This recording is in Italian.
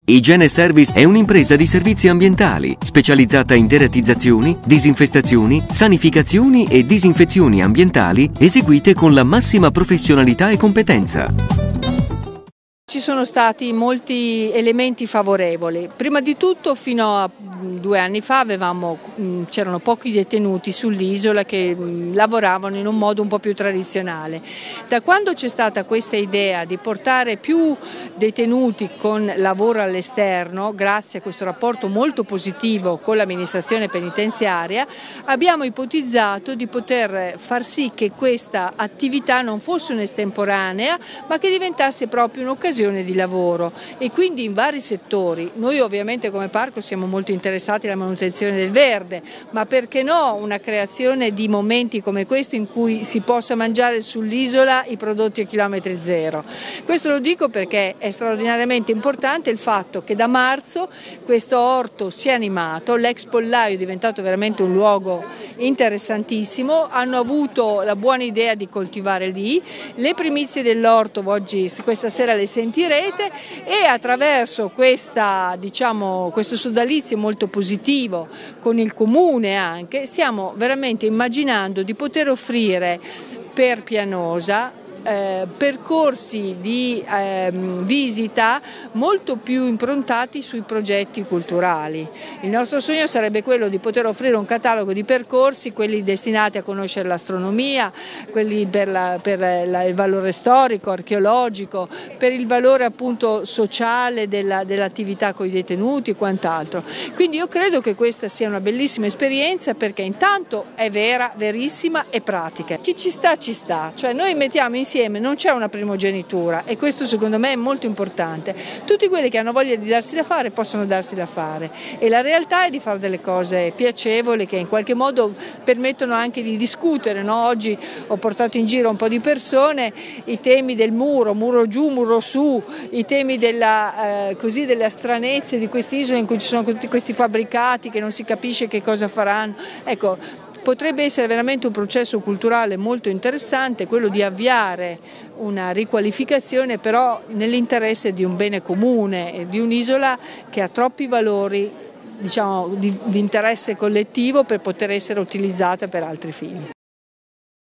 Igiene Service è un'impresa di servizi ambientali specializzata in deratizzazioni, disinfestazioni, sanificazioni e disinfezioni ambientali eseguite con la massima professionalità e competenza. Ci sono stati molti elementi favorevoli. Prima di tutto, fino a 2 anni fa c'erano pochi detenuti sull'isola che lavoravano in un modo un po' più tradizionale. Da quando c'è stata questa idea di portare più detenuti con lavoro all'esterno, grazie a questo rapporto molto positivo con l'amministrazione penitenziaria, abbiamo ipotizzato di poter far sì che questa attività non fosse un'estemporanea, ma che diventasse proprio un'occasione di lavoro, e quindi in vari settori. Noi ovviamente come parco siamo molto interessati alla manutenzione del verde, ma perché no una creazione di momenti come questo in cui si possa mangiare sull'isola i prodotti a chilometri zero. Questo lo dico perché è straordinariamente importante il fatto che da marzo questo orto si è animato, l'ex pollaio è diventato veramente un luogo interessantissimo, hanno avuto la buona idea di coltivare lì, le primizie dell'orto oggi, questa sera le sentirete, e attraverso questo sodalizio molto positivo con il comune anche, stiamo veramente immaginando di poter offrire per Pianosa percorsi di visita molto più improntati sui progetti culturali. Il nostro sogno sarebbe quello di poter offrire un catalogo di percorsi, quelli destinati a conoscere l'astronomia, quelli per il valore storico, archeologico, per il valore appunto sociale dell'attività con i detenuti e quant'altro. Quindi io credo che questa sia una bellissima esperienza, perché intanto è vera, verissima e pratica. Chi ci sta, cioè noi mettiamo insieme, non c'è una primogenitura, e questo secondo me è molto importante. Tutti quelli che hanno voglia di darsi da fare possono darsi da fare, e la realtà è di fare delle cose piacevoli che in qualche modo permettono anche di discutere, no? Oggi ho portato in giro un po' di persone, i temi del muro giù, muro su, i temi delle stranezze di quest'isola in cui ci sono tutti questi fabbricati che non si capisce che cosa faranno. Ecco, potrebbe essere veramente un processo culturale molto interessante, quello di avviare una riqualificazione, però nell'interesse di un bene comune e di un'isola che ha troppi valori, diciamo, di interesse collettivo per poter essere utilizzata per altri fini.